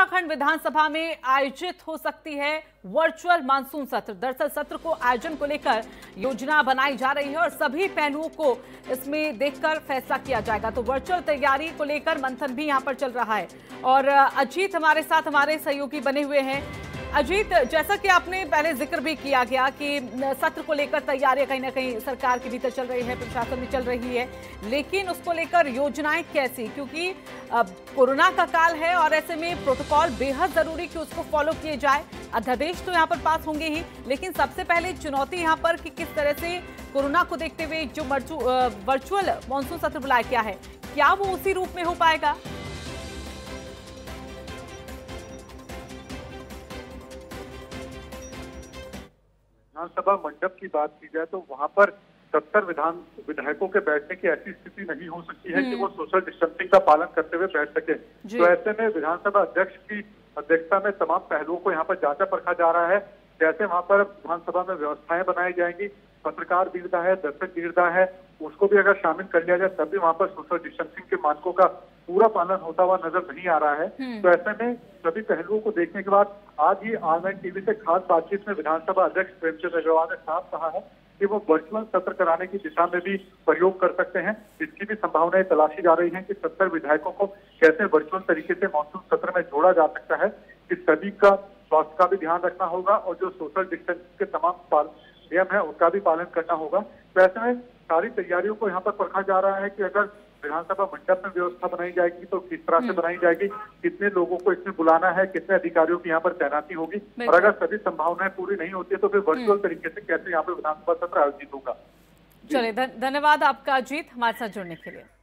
उत्तराखंड विधानसभा में आयोजित हो सकती है वर्चुअल मानसून सत्र। दरअसल सत्र को आयोजन को लेकर योजना बनाई जा रही है और सभी पहलुओं को इसमें देखकर फैसला किया जाएगा। तो वर्चुअल तैयारी को लेकर मंथन भी यहां पर चल रहा है और अजीत हमारे साथ हमारे सहयोगी बने हुए हैं। अजीत, जैसा कि आपने पहले जिक्र भी किया गया कि सत्र को लेकर तैयारियां कहीं ना कहीं सरकार के भीतर चल रही है, प्रशासन में चल रही है, लेकिन उसको लेकर योजनाएं कैसी, क्योंकि कोरोना का काल है और ऐसे में प्रोटोकॉल बेहद जरूरी कि उसको फॉलो किए जाए। अध्यादेश तो यहाँ पर पास होंगे ही, लेकिन सबसे पहले चुनौती यहाँ पर कि किस तरह से कोरोना को देखते हुए जो वर्चुअल मानसून सत्र बुलाया गया है, क्या वो उसी रूप में हो पाएगा? विधानसभा मंडप की बात की जाए तो वहां पर 70 विधायकों के बैठने की ऐसी स्थिति नहीं हो सकती है कि वो सोशल डिस्टेंसिंग का पालन करते हुए बैठ सके। तो ऐसे में विधानसभा अध्यक्ष की अध्यक्षता में तमाम पहलुओं को यहाँ पर जांचा परखा जा रहा है। जैसे वहां पर विधानसभा में व्यवस्थाएं बनाई जाएंगी, पत्रकार वीरता है, दर्शक वीरता है, उसको भी अगर शामिल कर लिया जाए तब भी वहां पर सोशल डिस्टेंसिंग के मानकों का पूरा पालन होता हुआ नजर नहीं आ रहा है। तो ऐसे में सभी पहलुओं को देखने के बाद आज ही ऑनलाइन टीवी से खास बातचीत में विधानसभा अध्यक्ष प्रेमचंद अग्रवाल ने साफ कहा है कि वो वर्चुअल सत्र कराने की दिशा में भी प्रयोग कर सकते हैं। इसकी भी संभावनाएं तलाशी जा रही हैं कि 70 विधायकों को कैसे वर्चुअल तरीके से मानसून सत्र में जोड़ा जा सकता है। कि सभी का स्वास्थ्य का भी ध्यान रखना होगा और जो सोशल डिस्टेंस के तमाम नियम है उसका भी पालन करना होगा। तो ऐसे में सारी तैयारियों को यहाँ पर परखा जा रहा है कि अगर विधानसभा मंडप में व्यवस्था बनाई जाएगी तो किस तरह से बनाई जाएगी, कितने लोगों को इसमें बुलाना है, कितने अधिकारियों की यहाँ पर तैनाती होगी, और अगर सभी संभावनाएं पूरी नहीं होती है तो फिर वर्चुअल तरीके से कैसे यहाँ पर विधानसभा सत्र आयोजित होगा। चलिए, धन्यवाद आपका अजीत हमारे साथ जुड़ने के लिए।